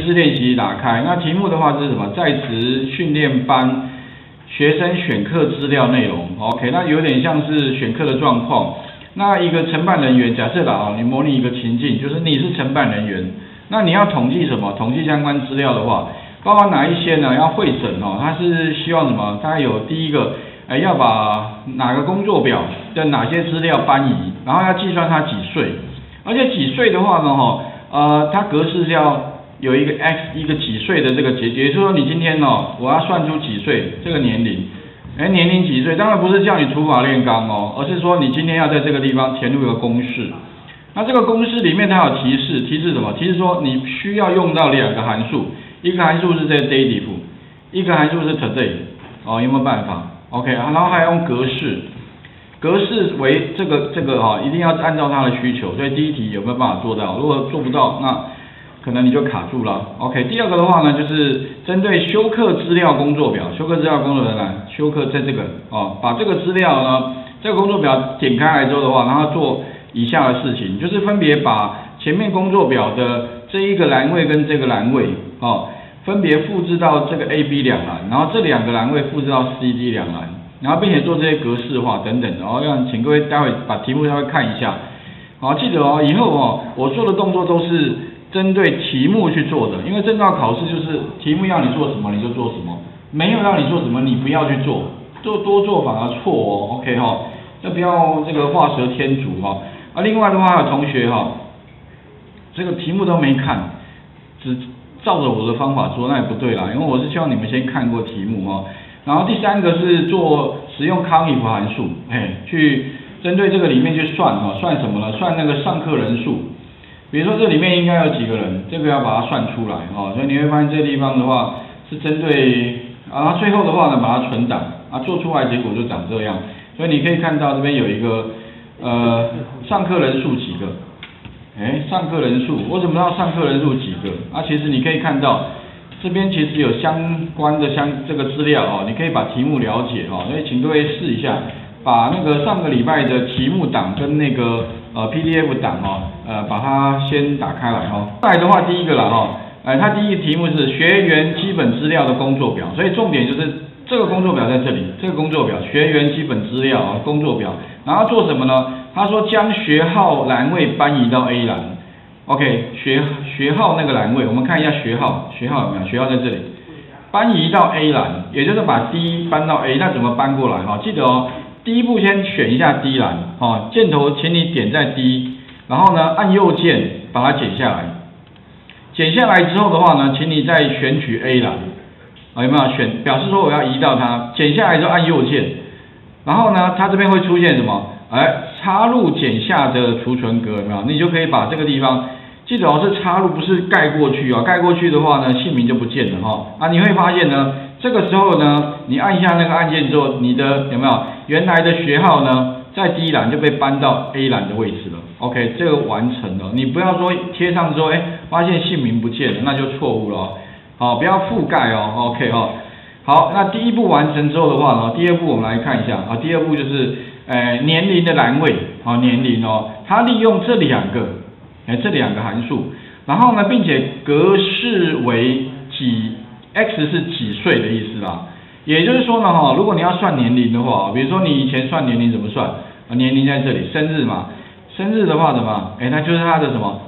式练习打开，那题目的话是什么？在职训练班学生选课资料内容 ，OK， 那有点像是选课的状况。那一个承办人员，假设啦，你模拟一个情境，就是你是承办人员，那你要统计什么？统计相关资料的话，包括哪一些呢？要会诊哦，他是希望什么？大概有第一个，要把哪个工作表的哪些资料搬移，然后要计算他几岁，而且几岁的话呢，它格式是要有一个 x 一个几岁的这个也就是说你今天我要算出几岁这个年龄。年龄几岁？当然不是叫你除法炼钢哦，而是说你今天要在这个地方填入一个公式。那这个公式里面它有提示什么？提示说你需要用到2个函数，一个函数是这 dative， 一个函数是 today。有没有办法 ？OK， 然后还要用格式，格式为这个一定要按照它的需求。所以第一题有没有办法做到？如果做不到，那可能你就卡住了 ，OK。第二个的话呢，就是针对修课资料工作表，修课资料工作表来，修课在这个把这个资料呢，这个工作表点开来之后的话，然后做以下的事情，就是分别把前面工作表的这一个栏位跟这个栏位分别复制到这个 A、B 两栏，然后这2个栏位复制到 C、D 两栏，然后并且做这些格式化等等的，请各位待会把题目稍微看一下，记得以后我做的动作都是针对题目去做的，因为证照考试就是题目要你做什么你就做什么，没有让你做什么你不要去做，多做反而错，OK 要不要这个画蛇添足另外的话有同学这个题目都没看，只照着我的方法做，那也不对啦，因为我是希望你们先看过题目然后第3个是使用CONIF函数，去针对这个里面去算算什么呢？算那个上课人数。比如说这里面应该有几个人，这个要把它算出来所以你会发现这个地方的话是针对最后的话呢把它存档做出来结果就长这样，所以你可以看到这边有一个上课人数几个，上课人数我怎么知道上课人数几个其实你可以看到这边其实有相关的这个资料你可以把题目了解所以请各位试一下，把那个上个礼拜的题目档跟那个PDF 档把它先打开来再来的话，第一个啦它第一个题目是学员基本资料的工作表，所以重点就是这个工作表在这里，这个工作表学员基本资料工作表，然后做什么呢？他说将学号栏位搬移到 A 栏 ，OK， 学号那个栏位，我们看一下学号有没有？学号在这里，搬移到 A 栏，也就是把 D 搬到 A， 那怎么搬过来记得第一步先选一下 D 栏箭头请你点在 D， 然后呢按右键把它剪下来，剪下来之后的话呢，请你再选取 A 栏有没有选？表示说我要移到它，剪下来之后按右键，然后呢它这边会出现什么？插入剪下的储存格有没有？你就可以把这个地方记得是插入，不是盖过去盖过去的话呢姓名就不见了你会发现呢这个时候呢你按一下那个按键之后，你的有没有原来的学号呢在 D 栏就被搬到 A 栏的位置了 ，OK， 这个完成了。你不要说贴上之后发现姓名不见了，那就错误了不要覆盖OK 好，那第一步完成之后的话呢，第二步我们来看一下第二步就是年龄的栏位年龄它利用这2个函数，然后呢并且格式为x 是几岁的意思啦，也就是说呢如果你要算年龄的话，比如说你以前算年龄怎么算年龄在这里，生日嘛，生日的话怎么那就是它的什么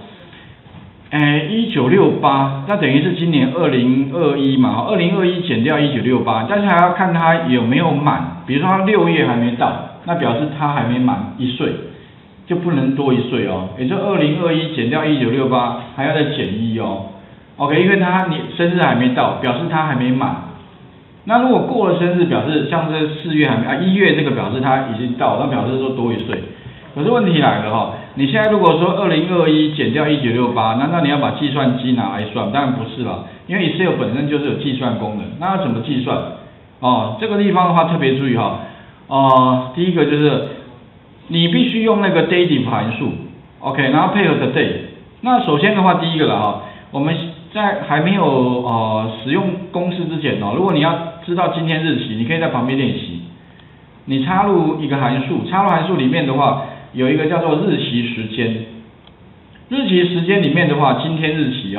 1968，那等于是今年2021嘛，2021减掉1968，但是还要看它有没有满，比如说它6月还没到，那表示它还没满1岁，就不能多1岁也就2021减掉1968还要再减1OK， 因为他生日还没到，表示他还没满。那如果过了生日，表示像是4月还没1月这个表示他已经到，那表示说多1岁。可是问题来了你现在如果说2021减掉1968，难道你要把计算机拿来算？当然不是啦，因为 Excel 本身就是有计算功能，那要怎么计算？这个地方的话特别注意第一个就是你必须用那个 dative 函数 ，OK， 然后配合 today。那首先的话，第一个了我们在还没有使用公式之前如果你要知道今天日期，你可以在旁边练习。你插入一个函数，插入函数里面的话，有一个叫做日期时间。日期时间里面的话，今天日期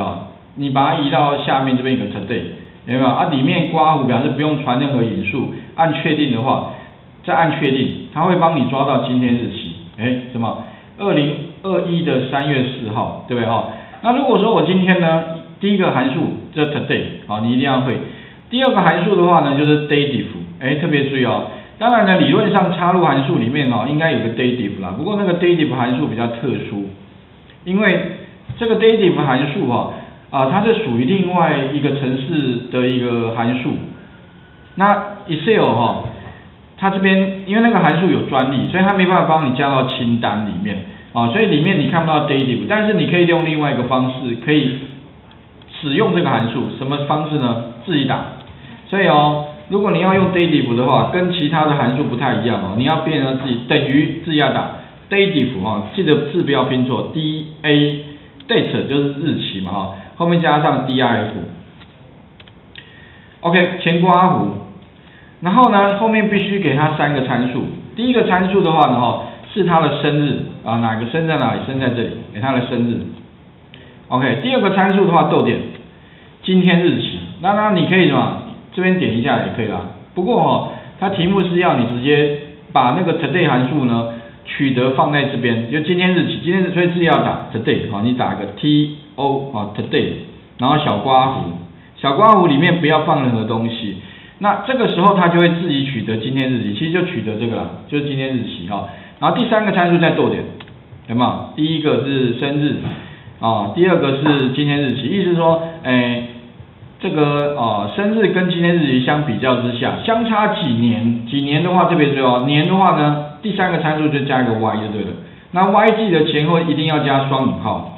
你把它移到下面这边一个 today， 有没有？啊，里面刮胡表示不用传任何引数，按确定的话，再按确定，它会帮你抓到今天日期。什么？2021的3月4号，对不对哈？那如果说我今天呢，第一个函数这 today， 你一定要会。第二个函数的话呢，就是 dative， 特别注意哦。当然呢，理论上插入函数里面应该有个 dative 啦，不过那个 dative 函数比较特殊，因为这个 dative 函数它是属于另外一个程式的一个函数。那 Excel 它这边因为那个函数有专利，所以它没办法帮你加到清单里面所以里面你看不到 dative， 但是你可以用另外一个方式可以使用这个函数。什么方式呢？自己打。所以如果你要用 dative 的话，跟其他的函数不太一样你要变成自己等于自己要打 dative 记得字不要拼错 date 就是日期嘛后面加上 dirf。OK， 前刮弧。然后呢，后面必须给它3个参数。第一个参数的话呢，是它的生日哪个生在哪里？生在这里，给它的生日。OK， 第二个参数的话，逗点，今天日期。那你可以什么？这边点一下也可以啦。不过它题目是要你直接把那个 today 函数呢取得放在这边，就今天日期，所以自己要打 today 你打个 to today， 然后小刮弧，小刮弧里面不要放任何东西。那这个时候它就会自己取得今天日期，其实就取得这个啦，就是今天日期然后第3个参数再逗点，有没有？第一个是生日第二个是今天日期，意思是说，这个生日跟今天日期相比较之下，相差几年的话特别重要，年的话呢，第3个参数就加一个 y 就对了。那 y 记得前后一定要加双引号，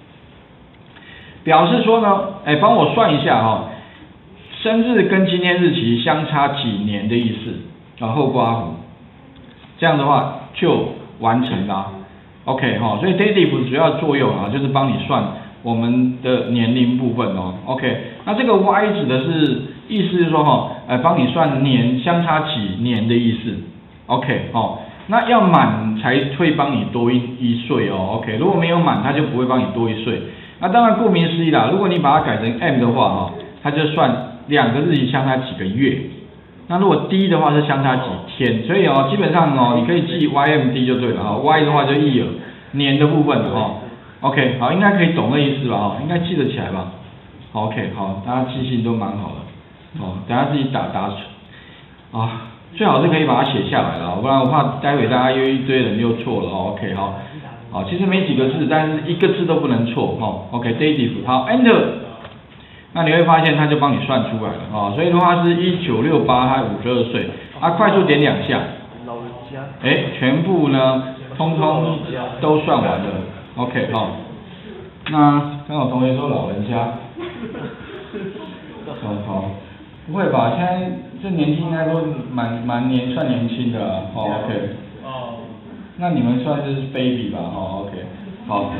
表示说呢，帮我算一下生日跟今天日期相差几年的意思，然后刮弧，这样的话就完成了。OK 所以 dative 主要作用就是帮你算我们的年龄部分OK， 那这个 y 指的是意思是说帮你算年相差几年的意思。OK 那要满才会帮你多一岁OK， 如果没有满，它就不会帮你多1岁。那当然顾名思义啦，如果你把它改成 m 的话它就算2个日期相差几个月，那如果 d 的话是相差几天，所以基本上你可以记 ymd 就对了y 的话就year年的部分OK 好，应该可以懂那意思吧应该记得起来吧OK 好，大家记性都蛮好的等下自己打最好是可以把它写下来了，不然我怕待会大家又一堆人又错了OK 好，其实没几个字，但是一个字都不能错OK dative 好 enter。那你会发现它就帮你算出来了所以的话是1968，他52岁快速点2下，全部呢通通都算完了 OK 那刚好同学说老人家好，不会吧？现在这年轻应该都蛮算年轻的OK 那你们算是 baby 吧OK 好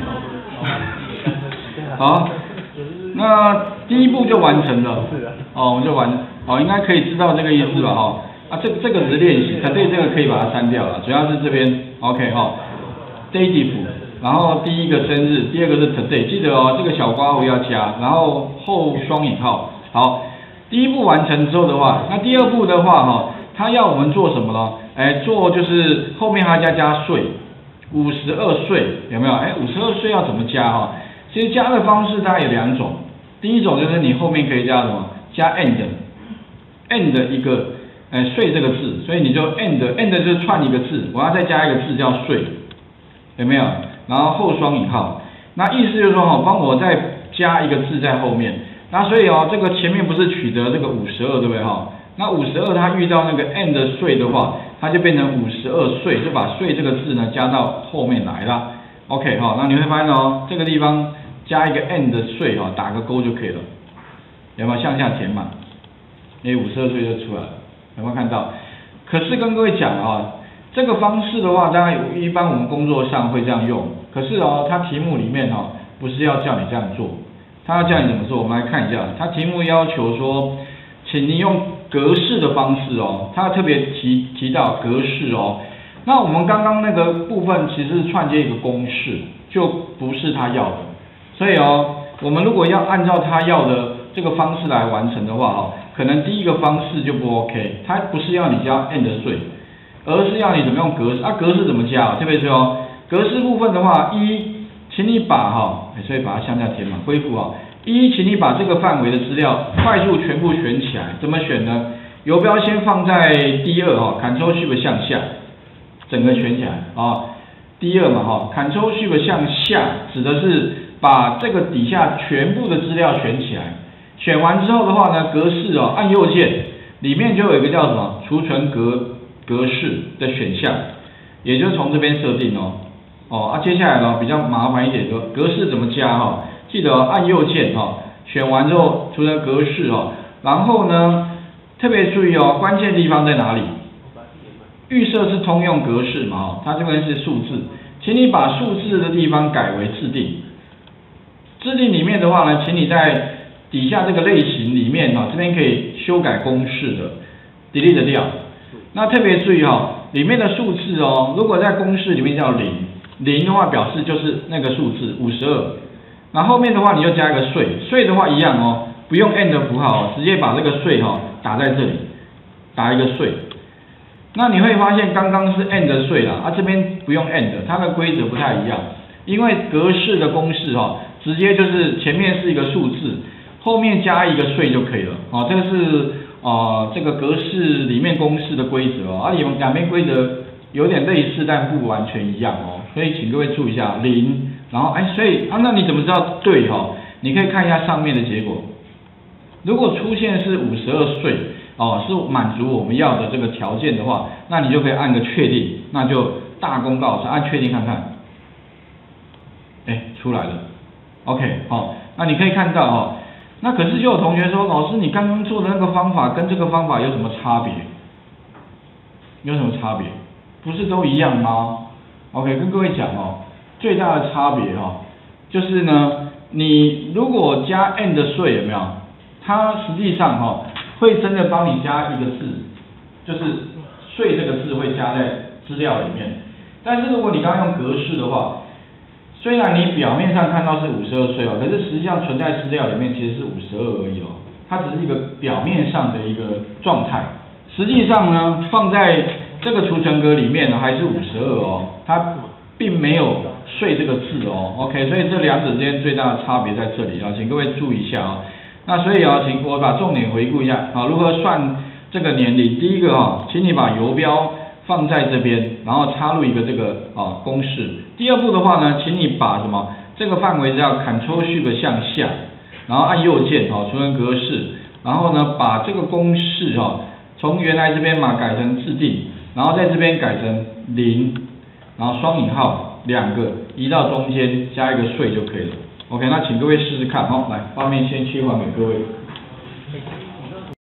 好，那第一步就完成了我们就应该可以知道这个意思吧这个只是练习，对这个可以把它删掉了，主要是这边 OK dative， 然后第一个生日，第二个是 today， 记得这个小刮弧要加，然后后双引号。好，第一步完成之后的话，那第二步的话它要我们做什么呢？做就是后面还要加岁，52岁有没有？52岁要怎么加其实加的方式大概有2种，第一种就是你后面可以加什么？加 end 一个岁这个字，所以你就 end 就是串一个字，我要再加一个字叫岁，有没有？然后后双引号，那意思就是说帮我再加一个字在后面，那所以这个前面不是取得这个52对不对那52它遇到那个 end 岁的话，它就变成52岁，就把岁这个字呢加到后面来了。OK 那你会发现这个地方加一个 end 岁打个勾就可以了，有没有向下填满？52岁就出来了，有没有看到？可是跟各位讲这个方式的话，当然一般我们工作上会这样用，可是它题目里面不是要叫你这样做，它要叫你怎么做？我们来看一下，它题目要求说，请你用格式的方式它特别提到格式那我们刚刚那个部分其实是串接一个公式，就不是他要的，所以我们如果要按照他要的这个方式来完成的话哈，可能第一个方式就不 OK， 它不是要你加 and 税，而是要你怎么用格式啊？格式怎么加啊？特别注意哦，格式部分的话，请你把所以把它向下填满，恢复请你把这个范围的资料快速全部选起来，怎么选呢？游标先放在第二Ctrl Shift 向下，整个选起来第二嘛Ctrl Shift 向下指的是把这个底下全部的资料选起来，选完之后的话呢，格式按右键，里面就有一个叫什么储存格式的选项，也就是从这边设定接下来比较麻烦一点，格式怎么加记得按右键选完之后储存格式然后呢特别注意关键地方在哪里？预设是通用格式嘛它这边是数字，请你把数字的地方改为制定。制定里面的话呢，请你在底下这个类型里面这边可以修改公式的 delete 掉。那特别注意里面的数字如果在公式里面叫0的话表示就是那个数字52，那后面的话你就加一个税的话一样不用 and 符号直接把这个税打在这里，打一个税。那你会发现刚刚是 and 税啦，这边不用 and， 它的规则不太一样，因为格式的公式直接就是前面是一个数字，后面加一个税就可以了这个是这个格式里面公式的规则两边规则有点类似，但不完全一样所以请各位注意一下0，然后所以那你怎么知道对你可以看一下上面的结果，如果出现是52税是满足我们要的这个条件的话，那你就可以按个确定，那就大功告成，按确定看看，出来了 ，OK 那你可以看到那可是就有同学说，老师你刚刚做的那个方法跟这个方法有什么差别？有什么差别？不是都一样吗 ？OK， 跟各位讲最大的差别就是呢，你如果加 and 税有没有？它实际上会真的帮你加一个字，就是税这个字会加在资料里面。但是如果你刚刚用格式的话，虽然你表面上看到是52税可是实际上存在资料里面其实是52而已它只是一个表面上的一个状态。实际上呢，放在这个储存格里面还是52它并没有税这个字OK， 所以这两者之间最大的差别在这里请各位注意一下那所以请我把重点回顾一下如何算这个年龄。第一个请你把游标放在这边，然后插入一个这个公式。第二步的话呢，请你把这个范围叫 Ctrl Shift 向下，然后按右键储存格式，然后呢把这个公式从原来这边改成制定，然后在这边改成0，然后双引号2个移到中间加一个税就可以了。OK， 那请各位试试看来，画面先切换给各位。